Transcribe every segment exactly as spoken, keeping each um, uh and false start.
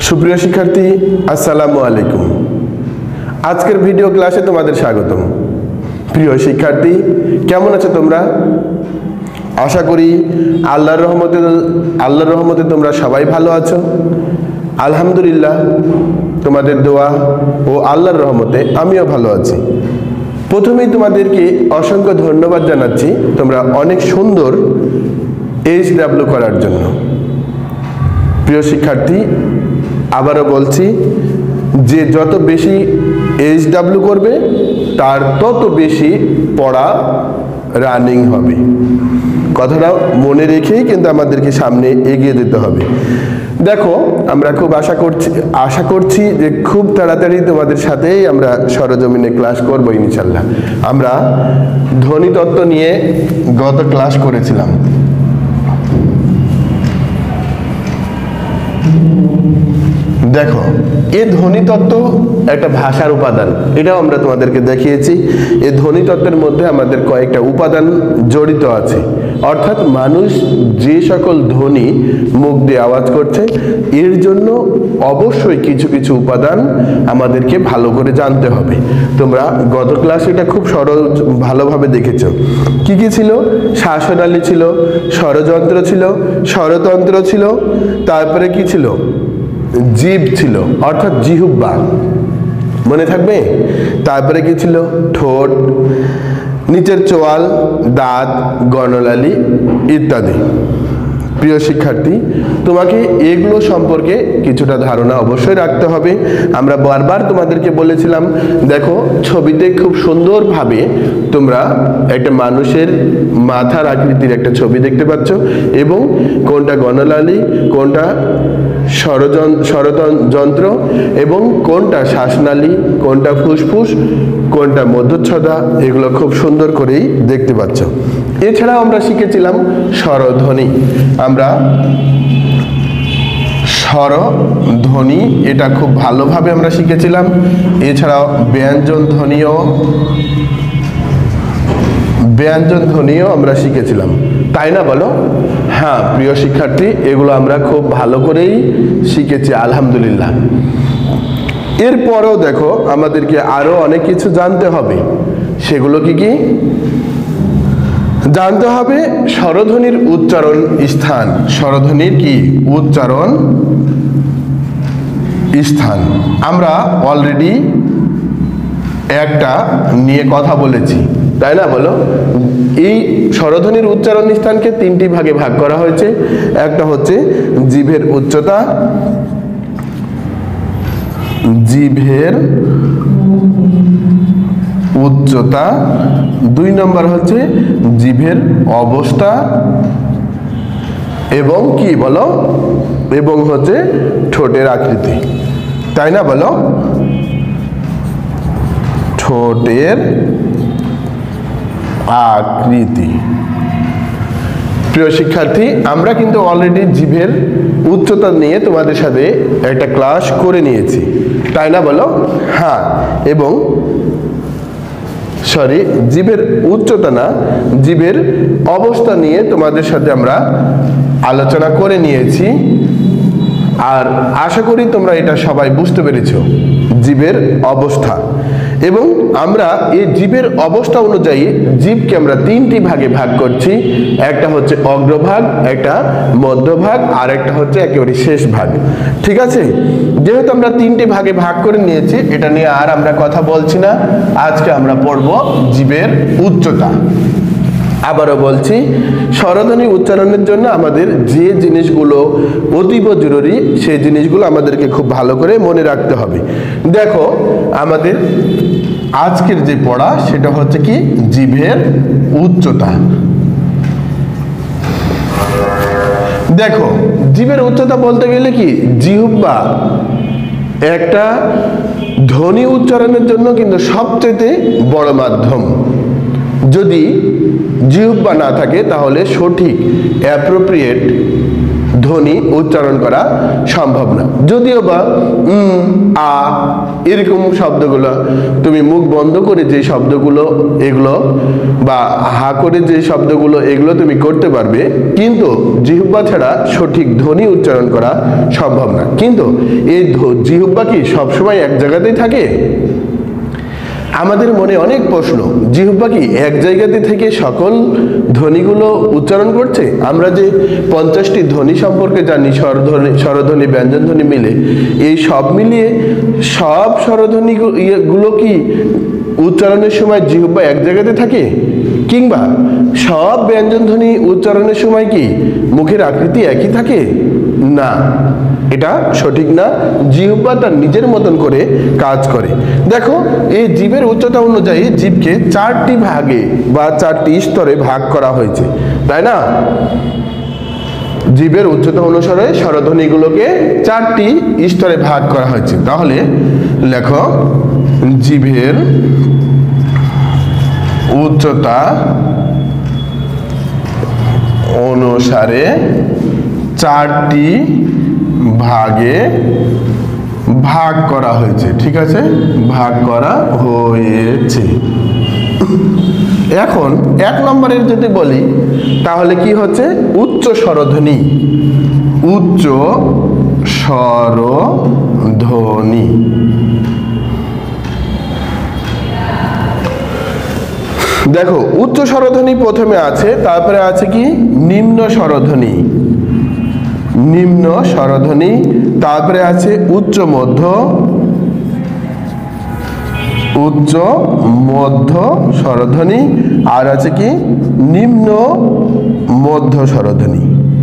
সুপ্রিয় শিক্ষার্থী, আসসালামু আলাইকুম। আজকের ভিডিও ক্লাসে তোমাদের স্বাগতম। প্রিয় শিক্ষার্থী, কেমন আছো তোমরা? আশা করি আল্লাহর রহমতে আল্লাহর রহমতে তোমরা সবাই ভালো আছো। আলহামদুলিল্লাহ, তোমাদের দোয়া ও আল্লাহর রহমতে আমিও ভালো আছি। প্রথমেই তোমাদেরকে অসংখ্য ধন্যবাদ জানাচ্ছি তোমরা অনেক সুন্দর এইচ ডাব্লিউ করার জন্য। প্রিয় শিক্ষার্থী, আবারও বলছি যে যত বেশি এইচ ডাব্লিউ করবে তার তত বেশি পড়া রানিং হবে। কথাটা মনে রেখেই কিন্তু আমাদেরকে সামনে এগিয়ে যেতে হবে। দেখো, আমরা খুব আশা করছি আশা করছি যে খুব তাড়াতাড়ি তোমাদের সাথেই আমরা সরজমিনে ক্লাস করবো ইনশাল্লাহ। আমরা ধ্বনিতত্ত্ব নিয়ে গত ক্লাস করেছিলাম। দেখো, এই ধ্বনিতত্ত্ব একটা ভাষার উপাদান, এটাও আমরা তোমাদেরকে দেখিয়েছি। এই ধ্বনিতত্ত্বের মধ্যে আমাদের কয়েকটা উপাদান জড়িত আছে, অর্থাৎ মানুষ যে সকল ধ্বনি মুখ দিয়ে আওয়াজ করছে এর জন্য অবশ্যই কিছু কিছু উপাদান আমাদেরকে ভালো করে জানতে হবে। তোমরা গত ক্লাসে এটা খুব সরল ভালোভাবে দেখেছো। কি কি ছিল? শ্বাসনালী ছিল, স্বরযন্ত্র ছিল, স্বরতন্ত্র ছিল, তারপরে কি ছিল? জিভ ছিল, অর্থাৎ জিহ্বা, মনে থাকবে। তারপরে কি ছিল? ঠোঁট, নিচের চোয়াল, দাঁত, গণনালী ইত্যাদি। প্রিয় শিক্ষার্থী, তোমাকে এগুলো সম্পর্কে কিছুটা ধারণা অবশ্যই রাখতে হবে। আমরা বারবার তোমাদেরকে বলেছিলাম, দেখো ছবিতে খুব সুন্দরভাবে তোমরা একটা মানুষের মাথার আকৃতির একটা ছবি দেখতে পাচ্ছ, এবং কোনটা গণনালী, কোনটা স্বরযন্ত্র, এবং কোনটা শ্বাসনালী, কোনটা ফুসফুস, কোনটা মধ্যচ্ছদা, এগুলো খুব সুন্দর করেই দেখতে পাচ্ছ। এছাড়াও আমরা শিখেছিলাম স্বরধ্বনি। আমরা স্বরধ্বনি এটা খুব ভালোভাবে আমরা শিখেছিলাম। এছাড়াও ব্যঞ্জন ধ্বনিও ব্যঞ্জন ধ্বনিও আমরা শিখেছিলাম, তাই না বলো? হ্যাঁ প্রিয় শিক্ষার্থী, এগুলো আমরা খুব ভালো করেই শিখেছি আলহামদুলিল্লাহ। এরপরেও দেখো, আমাদেরকে আরো অনেক কিছু জানতে হবে। সেগুলো কি কি জানতে হবে? স্বরধ্বনির উচ্চারণ স্থান। স্বরধ্বনির কি উচ্চারণ স্থান আমরা অলরেডি একটা নিয়ে কথা বলেছি, তাই না বলো? এই স্বরধ্বনির উচ্চারণ স্থানকে তিনটি ভাগে ভাগ করা হয়েছে। একটা হচ্ছে জিভের উচ্চতা, জিভের উচ্চতা, দুই নম্বর হচ্ছে জিভের অবস্থা, এবং কি বলো? এবং হচ্ছে ঠোঁটের আকৃতি, তাই না বলো? ঠোঁটের আকৃতি। প্রিয় শিক্ষার্থী, আমরা কিন্তু অলরেডি জিভের উচ্চতা নিয়ে তোমাদের সাথে একটা ক্লাস করে নিয়েছি, তাই না বলো? হ্যাঁ, এবং সরি জিভের উচ্চতা না, জিভের অবস্থা নিয়ে তোমাদের সাথে আমরা আলোচনা করে নিয়েছি। আর আশা করি তোমরা এটা সবাই বুঝতে পেরেছো, জিভের অবস্থা। এবং আমরা এই জিভের অবস্থা অনুযায়ী জিভকে আমরা তিনটি ভাগে ভাগ করছি। একটা হচ্ছে অগ্রভাগ, একটা মধ্যভাগ, আর একটা হচ্ছে একেবারে শেষ ভাগ। ঠিক আছে? যেহেতু আমরা তিনটি ভাগে ভাগ করে নিয়েছি, এটা নিয়ে আর আমরা কথা বলছি না। আজকে আমরা পড়ব জিভের উচ্চতা। আবারও বলছি, স্বরধ্বনি উচ্চারণের জন্য আমাদের যে জিনিসগুলো অতীব জরুরি সেই জিনিসগুলো আমাদেরকে খুব ভালো করে মনে রাখতে হবে। দেখো, আমাদের আজকের যে পড়া সেটা হচ্ছে কি? জিভের উচ্চতা। দেখো, জিভের উচ্চতা বলতে গেলে কি, জিহ্বা একটা ধ্বনি উচ্চারণের জন্য কিন্তু সবচেয়ে বড় মাধ্যম। যদি জিহ্বা না থাকে তাহলে সঠিক অ্যাপ্রোপ্রিয়েট ধ্বনি উচ্চারণ করা সম্ভব না। যদিও বা উম আ এরকম শব্দগুলো তুমি মুখ বন্ধ করে যে শব্দগুলো এগুলো বা হা করে যে শব্দগুলো এগুলো তুমি করতে পারবে, কিন্তু জিহ্বা ছাড়া সঠিক ধ্বনি উচ্চারণ করা সম্ভব না। কিন্তু এই জিহ্বা কি সবসময় এক জায়গাতেই থাকে? আমাদের মনে অনেক প্রশ্ন, জিহ্বা কি এক জায়গাতে থেকে সকল ধ্বনিগুলো উচ্চারণ করছে? আমরা যে পঞ্চাশটি ধ্বনি সম্পর্কে জানি, স্বরধ্বনি স্বরধ্বনি ব্যঞ্জন ধ্বনি মিলে, এই সব মিলিয়ে সব স্বরধ্বনি গুলো কি উচ্চারণের সময় জিহ্বা এক জায়গাতে থাকে? কিংবা সব ব্যঞ্জন ধ্বনি উচ্চারণের সময় কি মুখের আকৃতি একই থাকে? না, এটা সঠিক না। জিহ্বা তার নিজের মতন করে কাজ করে। দেখো, এই জীবের উচ্চতা অনুযায়ী জীবকে চারটি ভাগে বা চারটি স্তরে ভাগ করা হয়েছে, তাই না? জীবের উচ্চতা অনুসারে স্বরধ্বনিগুলোকে চারটি স্তরে ভাগ করা হয়েছে। তাহলে লেখো, জীবের উচ্চতা অনুসারে চারটি ভাগে ভাগ করা হয়েছে। ঠিক আছে, ভাগ করা হয়েছে। এখন এক নম্বরের যদি বলি তাহলে কি হচ্ছে? উচ্চ স্বরধ্বনি। উচ্চ স্বরধ্বনি। দেখো, উচ্চ স্বরধ্বনি প্রথমে আছে, তারপরে আছে কি নিম্ন স্বরধ্বনি। নিম্ন স্বরধ্বনি, তারপরে আছে উচ্চ মধ্য, উচ্চ মধ্য স্বরধ্বনি, আর আছে কি নিম্ন মধ্য স্বরধ্বনি।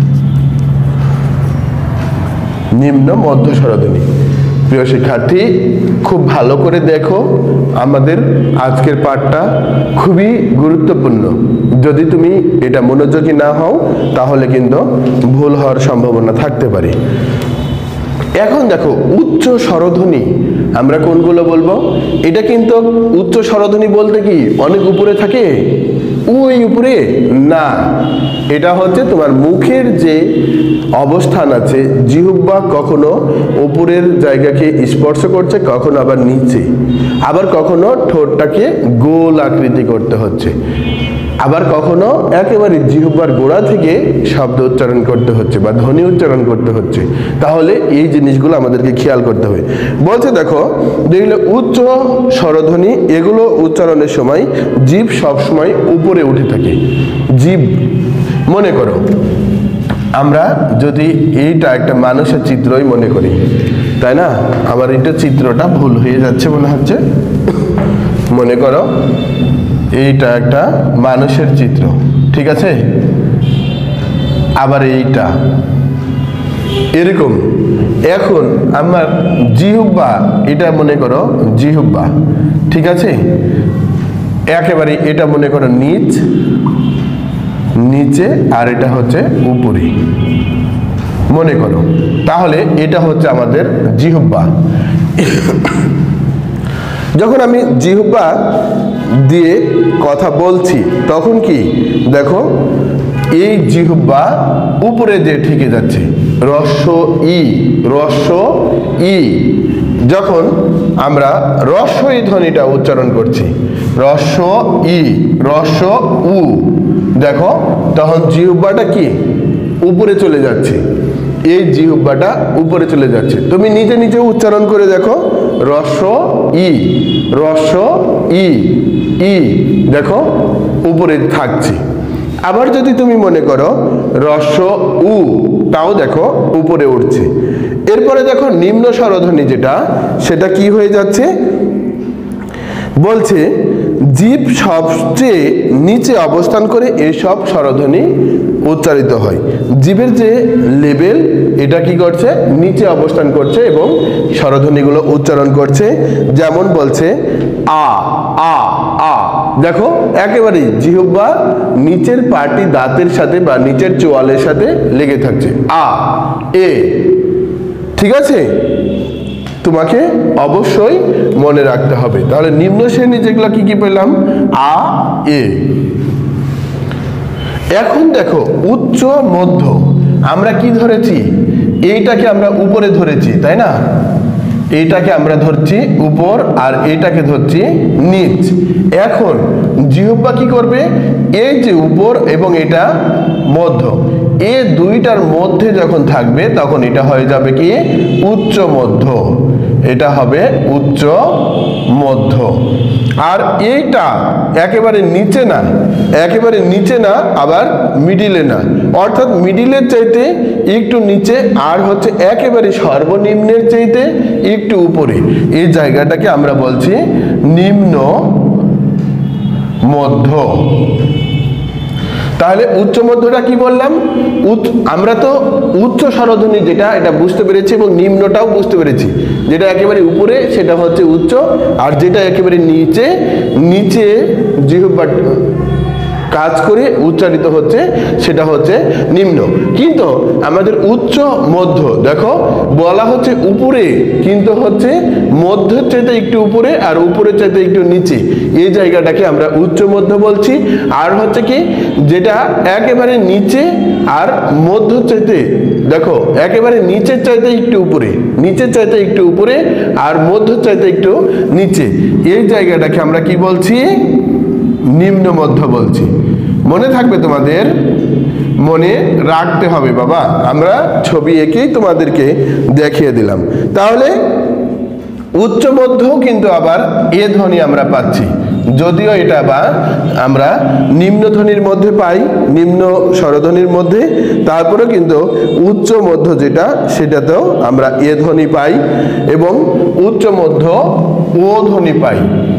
নিম্ন মধ্য স্বরধ্বনি। প্রিয় শিক্ষার্থী, খুব ভালো করে দেখো, আমাদের আজকের পাঠটা খুবই গুরুত্বপূর্ণ। যদি তুমি এটা মনোযোগী না হও তাহলে কিন্তু ভুল হওয়ার সম্ভাবনা থাকতে পারে। এখন দেখো, উচ্চ স্বরধ্বনি আমরা কোনগুলো বলবো? এটা কিন্তু উচ্চ স্বরধ্বনি বলতে কি অনেক উপরে থাকে? ওই উপরে না, এটা হচ্ছে তোমার মুখের যে অবস্থান আছে, জিহ্বা কখনো উপরের জায়গাকে স্পর্শ করছে, কখনো আবার নিচে, আবার কখনো ঠোঁটটাকে গোল আকৃতি করতে হচ্ছে, আবার কখনো একেবারে জিহ্বার গোড়া থেকে শব্দ উচ্চারণ করতে হচ্ছে বা ধ্বনি উচ্চারণ করতে হচ্ছে। তাহলে এই জিনিসগুলো আমাদেরকে খেয়াল করতে হবে। বলছে দেখো, যেগুলো উচ্চ স্বরধ্বনি এগুলো উচ্চারণের সময় জিভ সবসময় উপরে উঠে থাকে। জিভ, মনে করো আমরা যদি এইটা একটা মানুষের চিত্রই মনে করি, তাই না? আমার এটা চিত্রটা ভুল হয়ে যাচ্ছে মনে হচ্ছে। মনে করো এইটা একটা মানুষের চিত্র, ঠিক আছে? আবার এইটা এরকম। এখন আমার জিহ্বা, এটা মনে করো জিহ্বা, ঠিক আছে? একেবারে এটা মনে করো নিচ, নিচে, আর এটা হচ্ছে উপরে মনে করো। তাহলে এটা হচ্ছে আমাদের জিহ্বা। যখন আমি জিহ্বা দিয়ে কথা বলছি তখন কি দেখো, এই জিহ্বা উপরে যে ঠেকে যাচ্ছে, রস্ব ই, রস্ব ই। যখন আমরা রস্ব ই ধ্বনিটা উচ্চারণ করছি, রস্ব ই, রস্ব উ, দেখো তখন জিহ্বাটা কি উপরে চলে যাচ্ছে। এই জিহ্বাটা উপরে চলে যাচ্ছে। তুমি নিজে নিজে উচ্চারণ করে দেখো, রস্ব ই, রস্ব ই, ই, দেখো উপরে থাকছে। আবার যদি তুমি মনে করো রস্ব উ, তাও দেখো উপরে উঠছে। এরপরে দেখো নিম্ন স্বরধ্বনি যেটা, সেটা কি হয়ে যাচ্ছে? বলছে জিভ সবচেয়ে নিচে অবস্থান করে এইসব স্বরধ্বনি উচ্চারিত হয়। জিভের যে লেভেল, এটা কি করছে? নিচে অবস্থান করছে এবং স্বরধ্বনিগুলো উচ্চারণ করছে। যেমন বলছে আ, আ, আ, দেখো একেবারে জিহ্বা নিচের পাটি দাঁতের সাথে বা নিচের চোয়ালের সাথে লেগে থাকছে। আ, এ, ঠিক আছে? তোমাকে অবশ্যই মনে রাখতে হবে। তাহলে নিম্ন শ্রেণী যেগুলো কি কি পেলাম? আ, এ। এখন দেখো উচ্চ মধ্য। আমরা কি ধরেছি, এইটাকে আমরা উপরে ধরেছি, তাই না? এইটাকে আমরা ধরছি উপর আর এইটাকে ধরছি নিচ। এখন জিহ্বা কি করবে, এই যে উপর এবং এটা মধ্য, এই দুইটার মধ্যে যখন থাকবে তখন এটা হয়ে যাবে কি উচ্চ মধ্য, এটা হবে উচ্চ মধ্য। আর এইটা একেবারে নিচে না, একেবারে নিচে না আবার মিডিলে না, অর্থাৎ মিডিলের চাইতে একটু নিচে আর হচ্ছে একেবারে সর্বনিম্নের চাইতে একটু উপরে, এই জায়গাটাকে আমরা বলছি নিম্ন মধ্য। তাহলে উচ্চ মধ্যটা কি বললাম, আমরা তো উচ্চ স্বরধ্বনি যেটা এটা বুঝতে পেরেছি এবং নিম্নটাও বুঝতে পেরেছি, যেটা একেবারে উপরে সেটা হচ্ছে উচ্চ, আর যেটা একেবারে নিচে নিচে জিহ্বা কাজ করে উচ্চারিত হচ্ছে সেটা হচ্ছে নিম্ন। কিন্তু আমাদের উচ্চ মধ্য দেখো বলা হচ্ছে উপরে, কিন্তু হচ্ছে মধ্যের চাইতে একটু উপরে আর উপরের চাইতে একটু নিচে, এই জায়গাটাকে আমরা উচ্চ মধ্য বলছি। আর হচ্ছে কি যেটা একেবারে নিচে আর মধ্য চাইতে দেখো একেবারে নিচের চাইতে একটু উপরে, নিচের চাইতে একটু উপরে আর মধ্য চাইতে একটু নিচে, এই জায়গাটাকে আমরা কি বলছি, নিম্ন মধ্য বলছি। মনে থাকবে, তোমাদের মনে রাখতে হবে বাবা, আমরা ছবি এঁকেই তোমাদেরকে দেখিয়ে দিলাম। তাহলে উচ্চ মধ্যও কিন্তু আবার এ ধ্বনি আমরা পাচ্ছি, যদিও এটা বা আমরা নিম্ন ধ্বনির মধ্যে পাই, নিম্ন স্বরধ্বনির মধ্যে, তারপরে কিন্তু উচ্চ মধ্য যেটা সেটাতেও আমরা এ ধ্বনি পাই এবং উচ্চ মধ্য ও ধ্বনি পাই।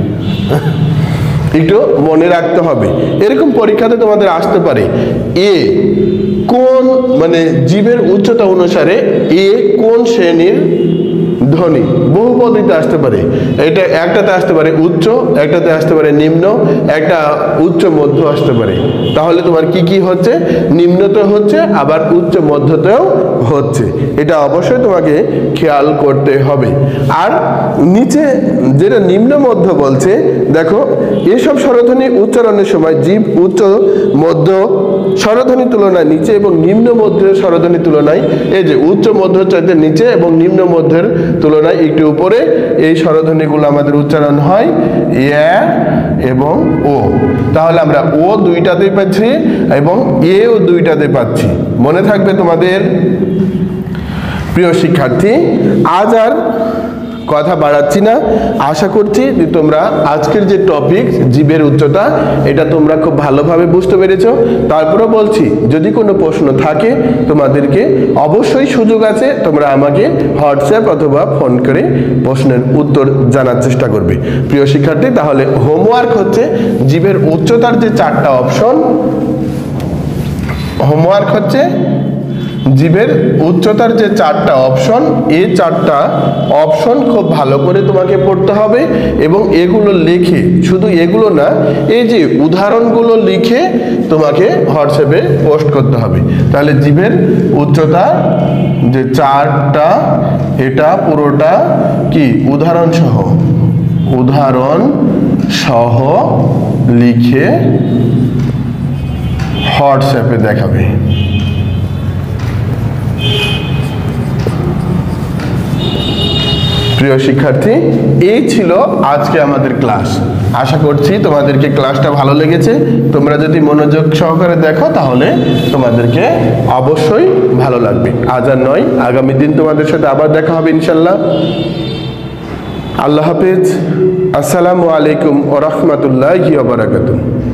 একটু মনে রাখতে হবে, এরকম পরীক্ষাতে তোমাদের আসতে পারে এ কোন মানে জীবের উচ্চতা অনুসারে এ কোন শ্রেণীর ধ্বনি, বহু পদ্ধতিতে আসতে পারে। এটা একটাতে আসতে পারে উচ্চ, একটাতে আসতে পারে নিম্ন, একটা উচ্চ মধ্য আসতে পারে। তাহলে তোমার কি কি হচ্ছে, নিম্নতে হচ্ছে আবার উচ্চ মধ্যতেও হচ্ছে, এটা অবশ্যই তোমাকে খেয়াল করতে হবে। আর নিচে যেটা নিম্ন মধ্য বলছে, দেখো এসব স্বরধ্বনি উচ্চারণের সময় জীব উচ্চ মধ্য স্বরধ্বনি তুলনায় নিচে এবং নিম্ন মধ্যের স্বরধ্বনি তুলনায় এই যে উচ্চ মধ্যের চাইতে নিচে এবং নিম্ন মধ্যের তুলনায় একটু উপরে, এই স্বরধ্বনিগুলো আমাদের উচ্চারণ হয় এ এবং ও। তাহলে আমরা ও দুইটাতে পাচ্ছি এবং এ ও দুইটাতে পাচ্ছি। মনে থাকবে তোমাদের প্রিয় শিক্ষার্থী। আজ আর কথা বাড়াচ্ছি না, আশা করছি যে তোমরা আজকের যে টপিক জীবের উচ্চতা এটা তোমরা খুব ভালোভাবে বুঝতে পেরেছো। তারপরে বলছি যদি কোনো প্রশ্ন থাকে তোমাদেরকে অবশ্যই সুযোগ আছে, তোমরা আমাকে হোয়াটসঅ্যাপ অথবা ফোন করে প্রশ্নের উত্তর জানার চেষ্টা করবে প্রিয় শিক্ষার্থী। তাহলে হোমওয়ার্ক হচ্ছে জীবের উচ্চতার যে চারটা অপশন, হোমওয়ার্ক হচ্ছে জীবের উচ্চতার যে চারটা অপশন, এই চারটা অপশন খুব ভালো করে তোমাকে পড়তে হবে এবং এগুলো লিখে, শুধু এগুলো না এই যে উদাহরণগুলো লিখে তোমাকে হোয়াটসঅ্যাপে পোস্ট করতে হবে। তাহলে জীবের উচ্চতা যে চারটা এটা পুরোটা কি উদাহরণ সহ, উদাহরণ সহ লিখে হোয়াটসঅ্যাপে দেখাবে। প্রিয় শিক্ষার্থী, এই ছিল আজকে আমাদের ক্লাস। আশা করছি তোমাদেরকে ক্লাসটা ভালো লেগেছে। তোমরা যদি মনোযোগ সহকারে দেখো তাহলে তোমাদেরকে অবশ্যই ভালো লাগবে। আজ আর নয়, আগামী দিন তোমাদের সাথে আবার দেখা হবে ইনশাল্লাহ। আল্লাহ হাফেজ। আসসালামু আলাইকুম ওয়া রাহমাতুল্লাহি ওয়া বারাকাতুহু।